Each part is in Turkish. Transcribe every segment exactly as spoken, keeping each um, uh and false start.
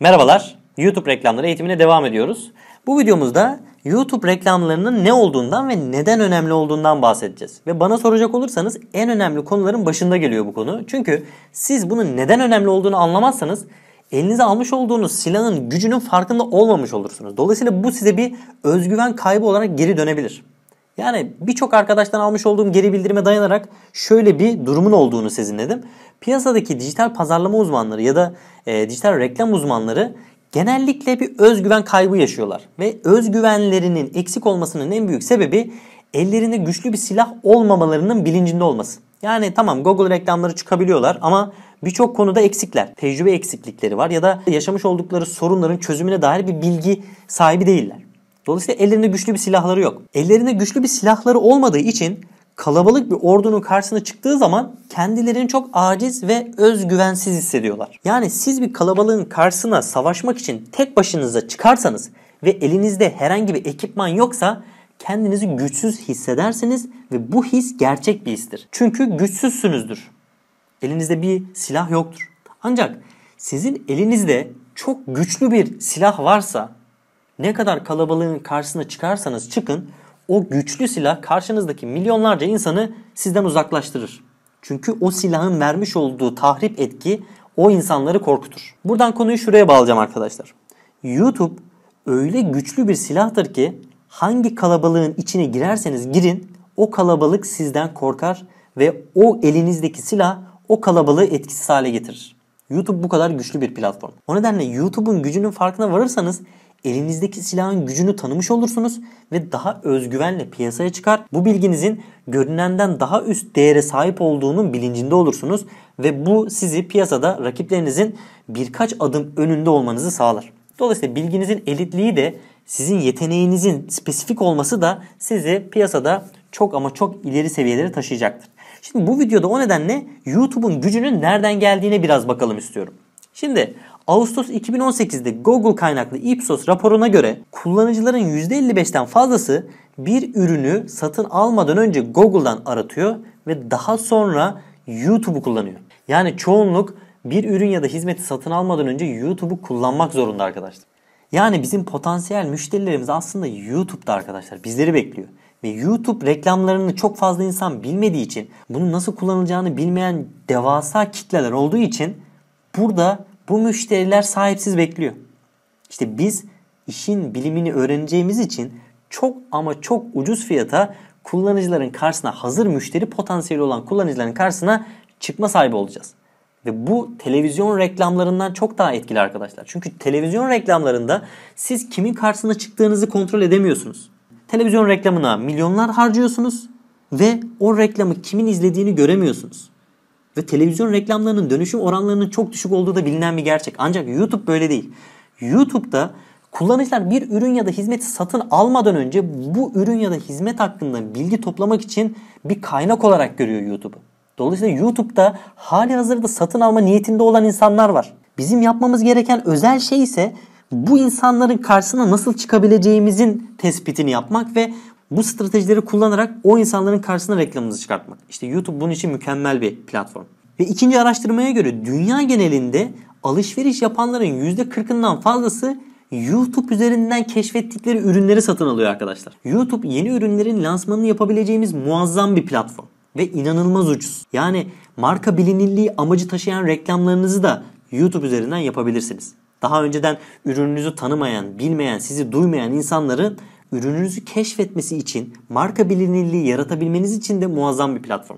Merhabalar, YouTube reklamları eğitimine devam ediyoruz. Bu videomuzda YouTube reklamlarının ne olduğundan ve neden önemli olduğundan bahsedeceğiz. Ve bana soracak olursanız en önemli konuların başında geliyor bu konu. Çünkü siz bunun neden önemli olduğunu anlamazsanız elinize almış olduğunuz silahın gücünün farkında olmamış olursunuz. Dolayısıyla bu size bir özgüven kaybı olarak geri dönebilir. Yani birçok arkadaştan almış olduğum geri bildirime dayanarak şöyle bir durumun olduğunu sezinledim. Piyasadaki dijital pazarlama uzmanları ya da e, dijital reklam uzmanları genellikle bir özgüven kaybı yaşıyorlar. Ve özgüvenlerinin eksik olmasının en büyük sebebi ellerinde güçlü bir silah olmamalarının bilincinde olması. Yani tamam, Google reklamları çıkabiliyorlar ama birçok konuda eksikler. Tecrübe eksiklikleri var ya da yaşamış oldukları sorunların çözümüne dair bir bilgi sahibi değiller. Dolayısıyla ellerinde güçlü bir silahları yok. Ellerinde güçlü bir silahları olmadığı için kalabalık bir ordunun karşısına çıktığı zaman kendilerini çok aciz ve özgüvensiz hissediyorlar. Yani siz bir kalabalığın karşısına savaşmak için tek başınıza çıkarsanız ve elinizde herhangi bir ekipman yoksa kendinizi güçsüz hissedersiniz ve bu his gerçek bir histir. Çünkü güçsüzsünüzdür. Elinizde bir silah yoktur. Ancak sizin elinizde çok güçlü bir silah varsa, ne kadar kalabalığın karşısına çıkarsanız çıkın, o güçlü silah karşınızdaki milyonlarca insanı sizden uzaklaştırır. Çünkü o silahın vermiş olduğu tahrip etki o insanları korkutur. Buradan konuyu şuraya bağlayacağım arkadaşlar. YouTube öyle güçlü bir silahtır ki hangi kalabalığın içine girerseniz girin o kalabalık sizden korkar ve o elinizdeki silah o kalabalığı etkisiz hale getirir. YouTube bu kadar güçlü bir platform. O nedenle YouTube'un gücünün farkına varırsanız elinizdeki silahın gücünü tanımış olursunuz ve daha özgüvenle piyasaya çıkar. Bu bilginizin görünenden daha üst değere sahip olduğunun bilincinde olursunuz ve bu sizi piyasada rakiplerinizin birkaç adım önünde olmanızı sağlar. Dolayısıyla bilginizin elitliği de sizin yeteneğinizin spesifik olması da sizi piyasada çok ama çok ileri seviyelere taşıyacaktır. Şimdi bu videoda o nedenle YouTube'un gücünün nereden geldiğine biraz bakalım istiyorum. Şimdi Ağustos iki bin on sekiz'de Google kaynaklı Ipsos raporuna göre kullanıcıların yüzde elli beş'ten fazlası bir ürünü satın almadan önce Google'dan aratıyor ve daha sonra YouTube'u kullanıyor. Yani çoğunluk bir ürün ya da hizmeti satın almadan önce YouTube'u kullanmak zorunda arkadaşlar. Yani bizim potansiyel müşterilerimiz aslında YouTube'da arkadaşlar. Bizleri bekliyor. Ve YouTube reklamlarını çok fazla insan bilmediği için, bunun nasıl kullanılacağını bilmeyen devasa kitleler olduğu için burada bu müşteriler sahipsiz bekliyor. İşte biz işin bilimini öğreneceğimiz için çok ama çok ucuz fiyata kullanıcıların karşısına, hazır müşteri potansiyeli olan kullanıcıların karşısına çıkma sahibi olacağız. Ve bu televizyon reklamlarından çok daha etkili arkadaşlar. Çünkü televizyon reklamlarında siz kimin karşısına çıktığınızı kontrol edemiyorsunuz. Televizyon reklamına milyonlar harcıyorsunuz ve o reklamı kimin izlediğini göremiyorsunuz. Ve televizyon reklamlarının dönüşüm oranlarının çok düşük olduğu da bilinen bir gerçek. Ancak YouTube böyle değil. YouTube'da kullanıcılar bir ürün ya da hizmeti satın almadan önce bu ürün ya da hizmet hakkında bilgi toplamak için bir kaynak olarak görüyor YouTube'u. Dolayısıyla YouTube'da hali hazırda satın alma niyetinde olan insanlar var. Bizim yapmamız gereken özel şey ise bu insanların karşısına nasıl çıkabileceğimizin tespitini yapmak ve bu stratejileri kullanarak o insanların karşısına reklamımızı çıkartmak. İşte YouTube bunun için mükemmel bir platform. Ve ikinci araştırmaya göre dünya genelinde alışveriş yapanların yüzde kırk'ından fazlası YouTube üzerinden keşfettikleri ürünleri satın alıyor arkadaşlar. YouTube yeni ürünlerin lansmanını yapabileceğimiz muazzam bir platform. Ve inanılmaz ucuz. Yani marka bilinirliği amacı taşıyan reklamlarınızı da YouTube üzerinden yapabilirsiniz. Daha önceden ürününüzü tanımayan, bilmeyen, sizi duymayan insanların ürününüzü keşfetmesi için, marka bilinirliği yaratabilmeniz için de muazzam bir platform.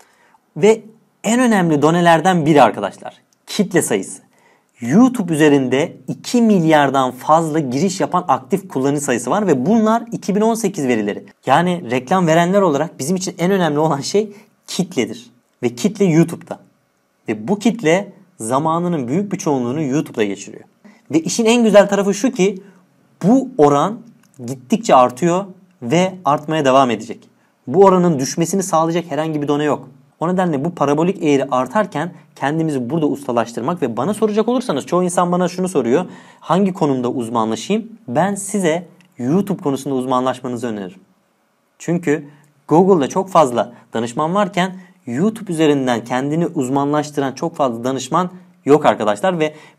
Ve en önemli donelerden biri arkadaşlar, kitle sayısı. YouTube üzerinde iki milyardan fazla giriş yapan aktif kullanıcı sayısı var ve bunlar iki bin on sekiz verileri. Yani reklam verenler olarak bizim için en önemli olan şey kitledir. Ve kitle YouTube'da. Ve bu kitle zamanının büyük bir çoğunluğunu YouTube'da geçiriyor. Ve işin en güzel tarafı şu ki bu oran gittikçe artıyor ve artmaya devam edecek. Bu oranın düşmesini sağlayacak herhangi bir done yok. O nedenle bu parabolik eğri artarken kendimizi burada ustalaştırmak ve bana soracak olursanız çoğu insan bana şunu soruyor. Hangi konumda uzmanlaşayım? Ben size YouTube konusunda uzmanlaşmanızı öneririm. Çünkü Google'da çok fazla danışman varken YouTube üzerinden kendini uzmanlaştıran çok fazla danışman yok arkadaşlar ve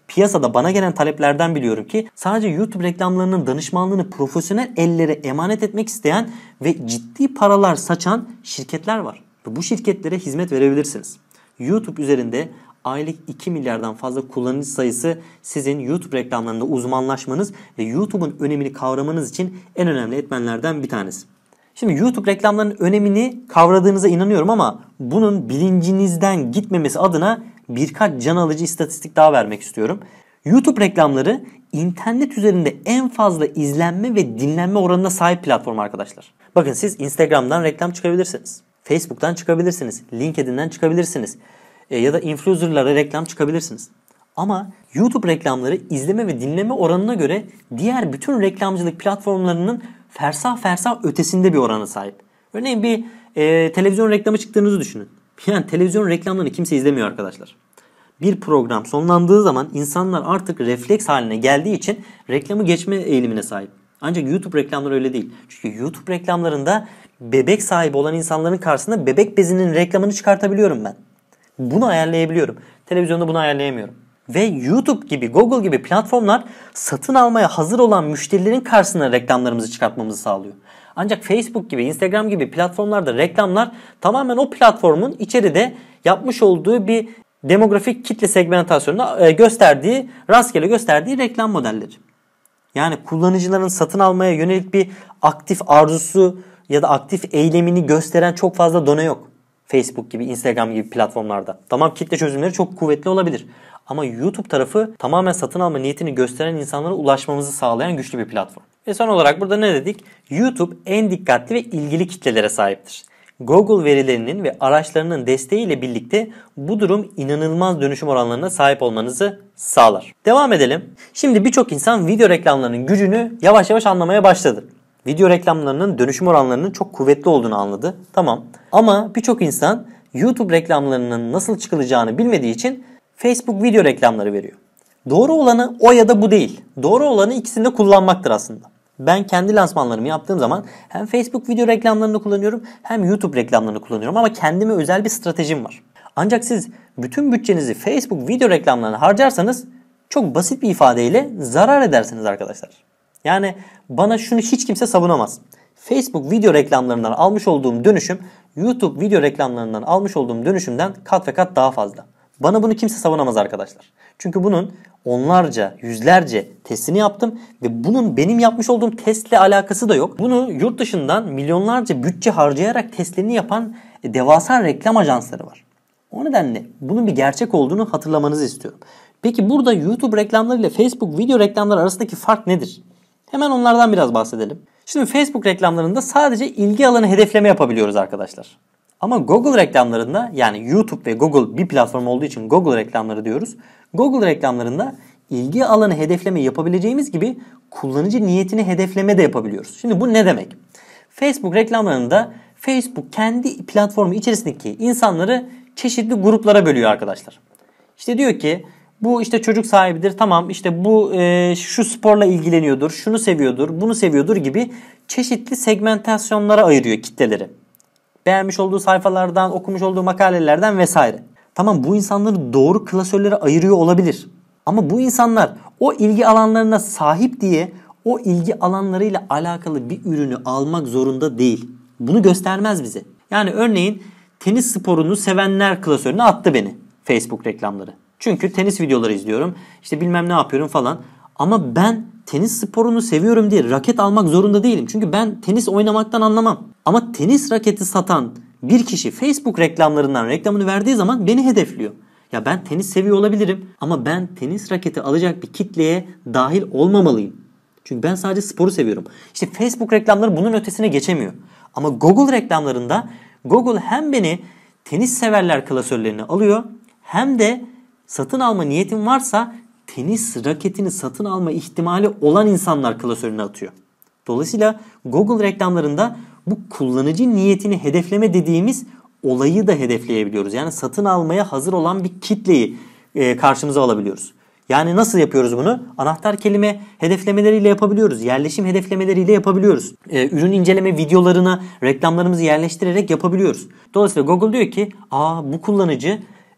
piyasada bana gelen taleplerden biliyorum ki sadece YouTube reklamlarının danışmanlığını profesyonel ellere emanet etmek isteyen ve ciddi paralar saçan şirketler var. Ve bu şirketlere hizmet verebilirsiniz. YouTube üzerinde aylık iki milyardan fazla kullanıcı sayısı sizin YouTube reklamlarında uzmanlaşmanız ve YouTube'un önemini kavramanız için en önemli etmenlerden bir tanesi. Şimdi YouTube reklamlarının önemini kavradığınıza inanıyorum ama bunun bilincinizden gitmemesi adına birkaç can alıcı istatistik daha vermek istiyorum. YouTube reklamları internet üzerinde en fazla izlenme ve dinlenme oranına sahip platform arkadaşlar. Bakın siz Instagram'dan reklam çıkabilirsiniz. Facebook'tan çıkabilirsiniz. LinkedIn'den çıkabilirsiniz. E, ya da influencer'lara reklam çıkabilirsiniz. Ama YouTube reklamları izleme ve dinleme oranına göre diğer bütün reklamcılık platformlarının fersah fersah ötesinde bir orana sahip. Örneğin bir e, televizyon reklamı çıktığınızı düşünün. Yani televizyon reklamlarını kimse izlemiyor arkadaşlar. Bir program sonlandığı zaman insanlar artık refleks haline geldiği için reklamı geçme eğilimine sahip. Ancak YouTube reklamları öyle değil. Çünkü YouTube reklamlarında bebek sahibi olan insanların karşısında bebek bezinin reklamını çıkartabiliyorum ben. Bunu ayarlayabiliyorum. Televizyonda bunu ayarlayamıyorum. Ve YouTube gibi, Google gibi platformlar satın almaya hazır olan müşterilerin karşısına reklamlarımızı çıkartmamızı sağlıyor. Ancak Facebook gibi, Instagram gibi platformlarda reklamlar tamamen o platformun içeride yapmış olduğu bir demografik kitle segmentasyonunda gösterdiği, rastgele gösterdiği reklam modelleri. Yani kullanıcıların satın almaya yönelik bir aktif arzusu ya da aktif eylemini gösteren çok fazla done yok. Facebook gibi, Instagram gibi platformlarda. Tamam, kitle çözümleri çok kuvvetli olabilir. Ama YouTube tarafı tamamen satın alma niyetini gösteren insanlara ulaşmamızı sağlayan güçlü bir platform. Ve son olarak burada ne dedik? YouTube en dikkatli ve ilgili kitlelere sahiptir. Google verilerinin ve araçlarının desteğiyle birlikte bu durum inanılmaz dönüşüm oranlarına sahip olmanızı sağlar. Devam edelim. Şimdi birçok insan video reklamlarının gücünü yavaş yavaş anlamaya başladı. Video reklamlarının dönüşüm oranlarının çok kuvvetli olduğunu anladı. Tamam. Ama birçok insan YouTube reklamlarının nasıl çıkılacağını bilmediği için Facebook video reklamları veriyor. Doğru olanı o ya da bu değil. Doğru olanı ikisini de kullanmaktır aslında. Ben kendi lansmanlarımı yaptığım zaman hem Facebook video reklamlarını kullanıyorum hem YouTube reklamlarını kullanıyorum ama kendime özel bir stratejim var. Ancak siz bütün bütçenizi Facebook video reklamlarına harcarsanız çok basit bir ifadeyle zarar edersiniz arkadaşlar. Yani bana şunu hiç kimse savunamaz. Facebook video reklamlarından almış olduğum dönüşüm YouTube video reklamlarından almış olduğum dönüşümden kat ve kat daha fazla. Bana bunu kimse savunamaz arkadaşlar. Çünkü bunun onlarca, yüzlerce testini yaptım ve bunun benim yapmış olduğum testle alakası da yok. Bunu yurt dışından milyonlarca bütçe harcayarak testlerini yapan devasa reklam ajansları var. O nedenle bunun bir gerçek olduğunu hatırlamanızı istiyorum. Peki burada YouTube reklamları ile Facebook video reklamları arasındaki fark nedir? Hemen onlardan biraz bahsedelim. Şimdi Facebook reklamlarında sadece ilgi alanı hedefleme yapabiliyoruz arkadaşlar. Ama Google reklamlarında, yani YouTube ve Google bir platform olduğu için Google reklamları diyoruz. Google reklamlarında ilgi alanı hedefleme yapabileceğimiz gibi kullanıcı niyetini hedefleme de yapabiliyoruz. Şimdi bu ne demek? Facebook reklamlarında Facebook kendi platformu içerisindeki insanları çeşitli gruplara bölüyor arkadaşlar. İşte diyor ki bu işte çocuk sahibidir, tamam işte bu e, şu sporla ilgileniyordur, şunu seviyordur, bunu seviyordur gibi çeşitli segmentasyonlara ayırıyor kitleleri. Beğenmiş olduğu sayfalardan, okumuş olduğu makalelerden vesaire. Tamam, bu insanları doğru klasörlere ayırıyor olabilir. Ama bu insanlar o ilgi alanlarına sahip diye o ilgi alanlarıyla alakalı bir ürünü almak zorunda değil. Bunu göstermez bize. Yani örneğin tenis sporunu sevenler klasörüne attı beni Facebook reklamları. Çünkü tenis videoları izliyorum, işte bilmem ne yapıyorum falan. Ama ben tenis sporunu seviyorum diye raket almak zorunda değilim. Çünkü ben tenis oynamaktan anlamam. Ama tenis raketi satan bir kişi Facebook reklamlarından reklamını verdiği zaman beni hedefliyor. Ya ben tenis seviyor olabilirim ama ben tenis raketi alacak bir kitleye dahil olmamalıyım. Çünkü ben sadece sporu seviyorum. İşte Facebook reklamları bunun ötesine geçemiyor. Ama Google reklamlarında Google hem beni tenis severler klasörlerine alıyor hem de satın alma niyetim varsa tenis raketini satın alma ihtimali olan insanlar klasörüne atıyor. Dolayısıyla Google reklamlarında bu kullanıcı niyetini hedefleme dediğimiz olayı da hedefleyebiliyoruz. Yani satın almaya hazır olan bir kitleyi e, karşımıza alabiliyoruz. Yani nasıl yapıyoruz bunu? Anahtar kelime hedeflemeleriyle yapabiliyoruz. Yerleşim hedeflemeleriyle yapabiliyoruz. E, ürün inceleme videolarına reklamlarımızı yerleştirerek yapabiliyoruz. Dolayısıyla Google diyor ki, aa bu kullanıcı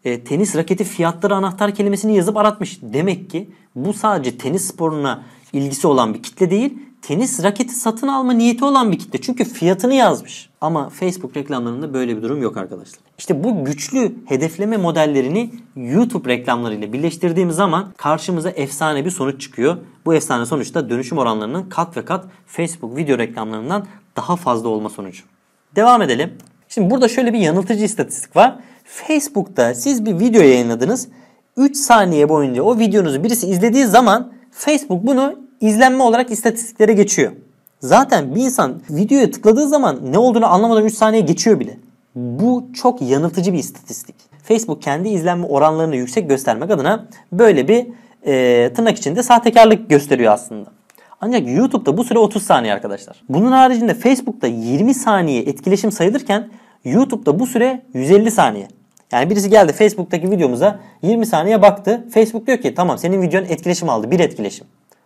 e, tenis raketi fiyatları anahtar kelimesini yazıp aratmış. Demek ki bu sadece tenis sporuna ilgisi olan bir kitle değil, tenis raketi satın alma niyeti olan bir kitle. Çünkü fiyatını yazmış. Ama Facebook reklamlarında böyle bir durum yok arkadaşlar. İşte bu güçlü hedefleme modellerini YouTube reklamlarıyla birleştirdiğimiz zaman karşımıza efsane bir sonuç çıkıyor. Bu efsane sonuçta dönüşüm oranlarının kat ve kat Facebook video reklamlarından daha fazla olma sonucu. Devam edelim. Şimdi burada şöyle bir yanıltıcı istatistik var. Facebook'ta siz bir video yayınladınız. üç saniye boyunca o videonuzu birisi izlediği zaman Facebook bunu izlenme olarak istatistiklere geçiyor. Zaten bir insan videoya tıkladığı zaman ne olduğunu anlamadan üç saniye geçiyor bile. Bu çok yanıltıcı bir istatistik. Facebook kendi izlenme oranlarını yüksek göstermek adına böyle bir e, tırnak içinde sahtekarlık gösteriyor aslında. Ancak YouTube'da bu süre otuz saniye arkadaşlar. Bunun haricinde Facebook'ta yirmi saniye etkileşim sayılırken YouTube'da bu süre yüz elli saniye. Yani birisi geldi Facebook'taki videomuza yirmi saniye baktı. Facebook diyor ki tamam senin videon etkileşim aldı. Bir etkileşim.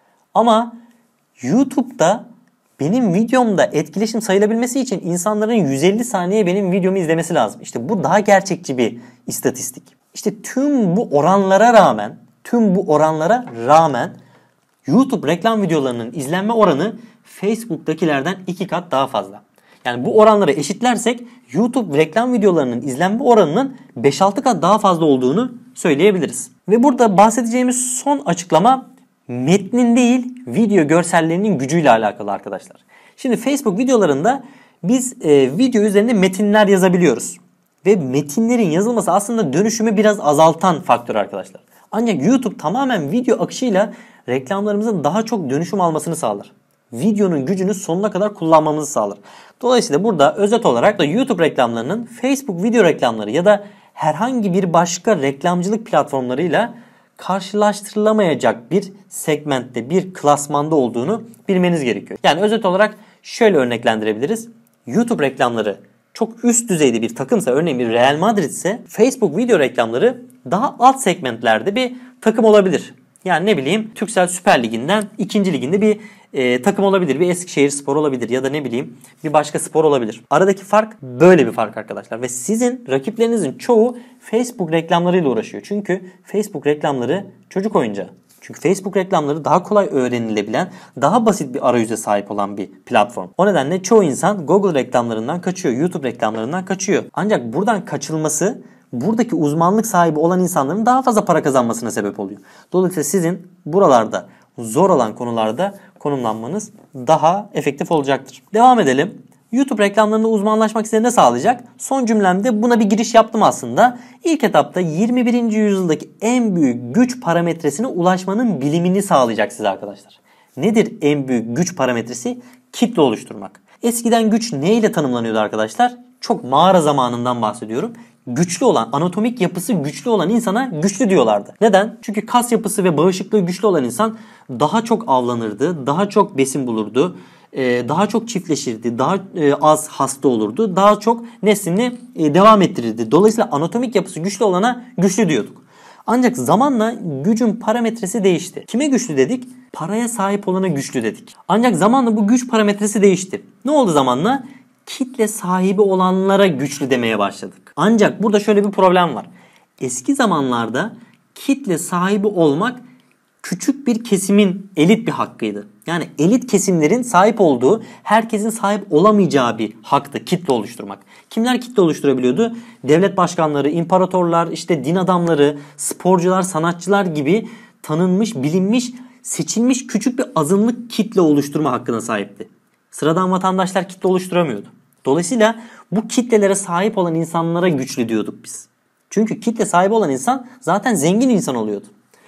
Ama YouTube'da benim videomda etkileşim sayılabilmesi için insanların yüz elli saniye benim videomu izlemesi lazım. İşte bu daha gerçekçi bir istatistik. İşte tüm bu oranlara rağmen, tüm bu oranlara rağmen YouTube reklam videolarının izlenme oranı Facebook'takilerden iki kat daha fazla. Yani bu oranları eşitlersek YouTube reklam videolarının izlenme oranının beş altı kat daha fazla olduğunu söyleyebiliriz. Ve burada bahsedeceğimiz son açıklama metnin değil video görsellerinin gücüyle alakalı arkadaşlar. Şimdi Facebook videolarında biz e, video üzerinde metinler yazabiliyoruz. Ve metinlerin yazılması aslında dönüşümü biraz azaltan faktör arkadaşlar. Ancak YouTube tamamen video akışıyla reklamlarımızın daha çok dönüşüm almasını sağlar. Videonun gücünü sonuna kadar kullanmamızı sağlar. Dolayısıyla burada özet olarak da YouTube reklamlarının Facebook video reklamları ya da herhangi bir başka reklamcılık platformlarıyla karşılaştırılamayacak bir segmentte, bir klasmanda olduğunu bilmeniz gerekiyor. Yani özet olarak şöyle örneklendirebiliriz. YouTube reklamları çok üst düzeyde bir takımsa, örneğin bir Real Madrid ise Facebook video reklamları daha alt segmentlerde bir takım olabilir. Yani ne bileyim Türksel Süper Ligi'nden ikinci liginde bir e, takım olabilir. Bir Eskişehirspor olabilir ya da ne bileyim bir başka spor olabilir. Aradaki fark böyle bir fark arkadaşlar. Ve sizin rakiplerinizin çoğu Facebook reklamlarıyla uğraşıyor. Çünkü Facebook reklamları çocuk oyuncağı. Çünkü Facebook reklamları daha kolay öğrenilebilen, daha basit bir arayüze sahip olan bir platform. O nedenle çoğu insan Google reklamlarından kaçıyor, YouTube reklamlarından kaçıyor. Ancak buradan kaçılması buradaki uzmanlık sahibi olan insanların daha fazla para kazanmasına sebep oluyor. Dolayısıyla sizin buralarda zor olan konularda konumlanmanız daha efektif olacaktır. Devam edelim. YouTube reklamlarında uzmanlaşmak size ne sağlayacak? Son cümlemde buna bir giriş yaptım aslında. İlk etapta yirmi birinci yüzyıldaki en büyük güç parametresine ulaşmanın bilimini sağlayacak size arkadaşlar. Nedir en büyük güç parametresi? Kitle oluşturmak. Eskiden güç neyle tanımlanıyordu arkadaşlar? Çok mağara zamanından bahsediyorum. Güçlü olan, anatomik yapısı güçlü olan insana güçlü diyorlardı. Neden? Çünkü kas yapısı ve bağışıklığı güçlü olan insan daha çok avlanırdı, daha çok besin bulurdu, daha çok çiftleşirdi, daha az hasta olurdu, daha çok neslini devam ettirirdi. Dolayısıyla anatomik yapısı güçlü olana güçlü diyorduk. Ancak zamanla gücün parametresi değişti. Kime güçlü dedik? Paraya sahip olana güçlü dedik. Ancak zamanla bu güç parametresi değişti. Ne oldu zamanla? Kitle sahibi olanlara güçlü demeye başladık. Ancak burada şöyle bir problem var. Eski zamanlarda kitle sahibi olmak küçük bir kesimin elit bir hakkıydı. Yani elit kesimlerin sahip olduğu, herkesin sahip olamayacağı bir haktı kitle oluşturmak. Kimler kitle oluşturabiliyordu? Devlet başkanları, imparatorlar, işte din adamları, sporcular, sanatçılar gibi tanınmış, bilinmiş, seçilmiş küçük bir azınlık kitle oluşturma hakkına sahipti. Sıradan vatandaşlar kitle oluşturamıyordu. Dolayısıyla bu kitlelere sahip olan insanlara güçlü diyorduk biz. Çünkü kitle sahibi olan insan zaten zengin insan oluyordu.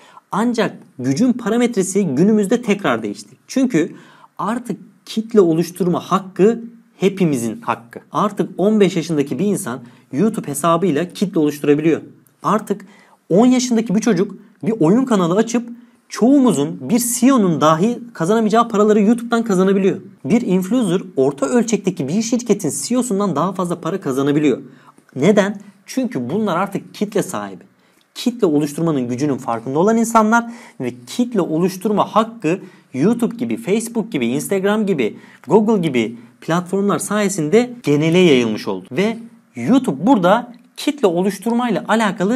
Ancak gücün parametresi günümüzde tekrar değişti. Çünkü artık kitle oluşturma hakkı hepimizin hakkı. Artık on beş yaşındaki bir insan YouTube hesabıyla kitle oluşturabiliyor. Artık on yaşındaki bir çocuk bir oyun kanalı açıp çoğumuzun, bir C E O'nun dahi kazanamayacağı paraları YouTube'dan kazanabiliyor. Bir influencer orta ölçekteki bir şirketin C E O'sundan daha fazla para kazanabiliyor. Neden? Çünkü bunlar artık kitle sahibi. Kitle oluşturmanın gücünün farkında olan insanlar ve kitle oluşturma hakkı YouTube gibi, Facebook gibi, Instagram gibi, Google gibi platformlar sayesinde genele yayılmış oldu. Ve YouTube burada kitle oluşturmayla alakalı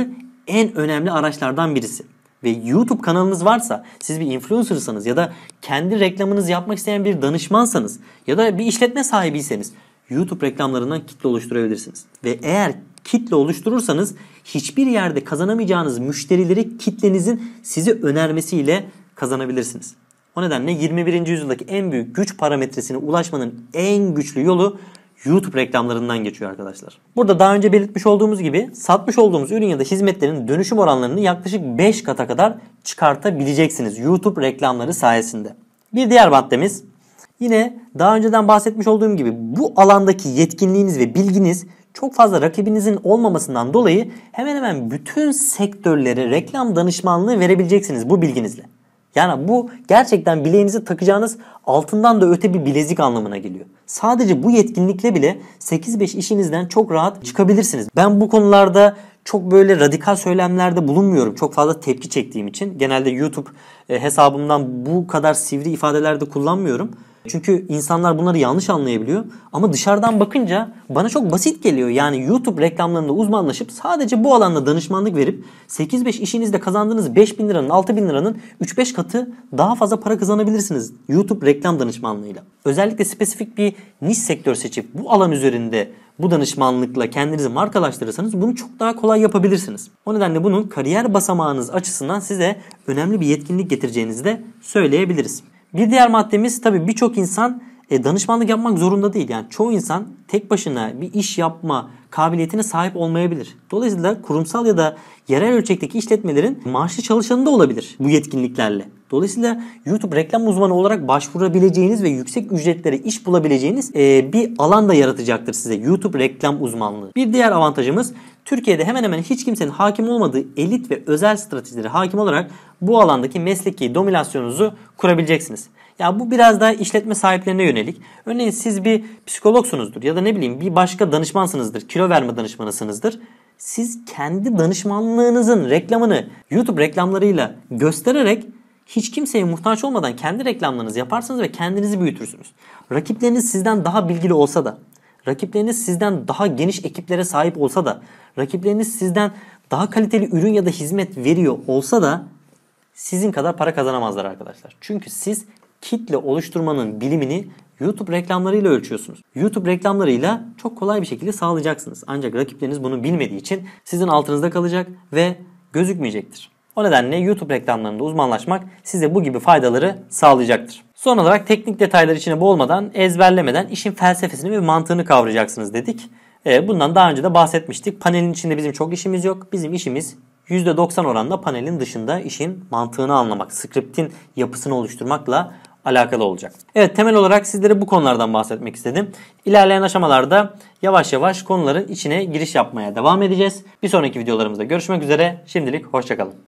en önemli araçlardan birisi. Ve YouTube kanalınız varsa, siz bir influencer'sanız ya da kendi reklamınızı yapmak isteyen bir danışmansanız ya da bir işletme sahibiyseniz YouTube reklamlarından kitle oluşturabilirsiniz. Ve eğer kitle oluşturursanız hiçbir yerde kazanamayacağınız müşterileri kitlenizin size önermesiyle kazanabilirsiniz. O nedenle yirmi birinci yüzyıldaki en büyük güç parametresine ulaşmanın en güçlü yolu YouTube reklamlarından geçiyor arkadaşlar. Burada daha önce belirtmiş olduğumuz gibi satmış olduğumuz ürün ya da hizmetlerin dönüşüm oranlarını yaklaşık beş kata kadar çıkartabileceksiniz YouTube reklamları sayesinde. Bir diğer maddemiz, yine daha önceden bahsetmiş olduğum gibi bu alandaki yetkinliğiniz ve bilginiz çok fazla rakibinizin olmamasından dolayı hemen hemen bütün sektörlere reklam danışmanlığı verebileceksiniz bu bilginizle. Yani bu gerçekten bileğinize takacağınız altından da öte bir bilezik anlamına geliyor. Sadece bu yetkinlikle bile sekiz beş işinizden çok rahat çıkabilirsiniz. Ben bu konularda çok böyle radikal söylemlerde bulunmuyorum. Çok fazla tepki çektiğim için. Genelde YouTube hesabımdan bu kadar sivri ifadeler de kullanmıyorum. Çünkü insanlar bunları yanlış anlayabiliyor. Ama dışarıdan bakınca bana çok basit geliyor. Yani YouTube reklamlarında uzmanlaşıp sadece bu alanda danışmanlık verip sekiz beş işinizde kazandığınız beş bin liranın altı bin liranın üç beş katı daha fazla para kazanabilirsiniz YouTube reklam danışmanlığıyla. Özellikle spesifik bir niş sektör seçip bu alan üzerinde bu danışmanlıkla kendinizi markalaştırırsanız bunu çok daha kolay yapabilirsiniz. O nedenle bunun kariyer basamağınız açısından size önemli bir yetkinlik getireceğinizi de söyleyebiliriz. Bir diğer maddemiz, tabii birçok insan e, danışmanlık yapmak zorunda değil. Yani çoğu insan tek başına bir iş yapma kabiliyetine sahip olmayabilir. Dolayısıyla kurumsal ya da yerel ölçekteki işletmelerin maaşlı çalışanı da olabilir bu yetkinliklerle. Dolayısıyla YouTube reklam uzmanı olarak başvurabileceğiniz ve yüksek ücretlere iş bulabileceğiniz e, bir alan da yaratacaktır size YouTube reklam uzmanlığı. Bir diğer avantajımız, Türkiye'de hemen hemen hiç kimsenin hakim olmadığı elit ve özel stratejileri hakim olarak bu alandaki mesleki dominasyonunuzu kurabileceksiniz. Ya bu biraz daha işletme sahiplerine yönelik. Örneğin siz bir psikologsunuzdur ya da ne bileyim bir başka danışmansınızdır, kilo verme danışmanısınızdır. Siz kendi danışmanlığınızın reklamını YouTube reklamlarıyla göstererek hiç kimseye muhtaç olmadan kendi reklamlarınızı yaparsınız ve kendinizi büyütürsünüz. Rakipleriniz sizden daha bilgili olsa da, rakipleriniz sizden daha geniş ekiplere sahip olsa da, rakipleriniz sizden daha kaliteli ürün ya da hizmet veriyor olsa da sizin kadar para kazanamazlar arkadaşlar. Çünkü siz kitle oluşturmanın bilimini YouTube reklamlarıyla ölçüyorsunuz. YouTube reklamlarıyla çok kolay bir şekilde sağlayacaksınız. Ancak rakipleriniz bunu bilmediği için sizin altınızda kalacak ve gözükmeyecektir. O nedenle YouTube reklamlarında uzmanlaşmak size bu gibi faydaları sağlayacaktır. Son olarak teknik detaylar içine boğulmadan, ezberlemeden işin felsefesini ve mantığını kavrayacaksınız dedik. Bundan daha önce de bahsetmiştik. Panelin içinde bizim çok işimiz yok. Bizim işimiz yüzde doksan oranla panelin dışında işin mantığını anlamak, skriptin yapısını oluşturmakla alakalı olacak. Evet, temel olarak sizlere bu konulardan bahsetmek istedim. İlerleyen aşamalarda yavaş yavaş konuların içine giriş yapmaya devam edeceğiz. Bir sonraki videolarımızda görüşmek üzere. Şimdilik hoşça kalın.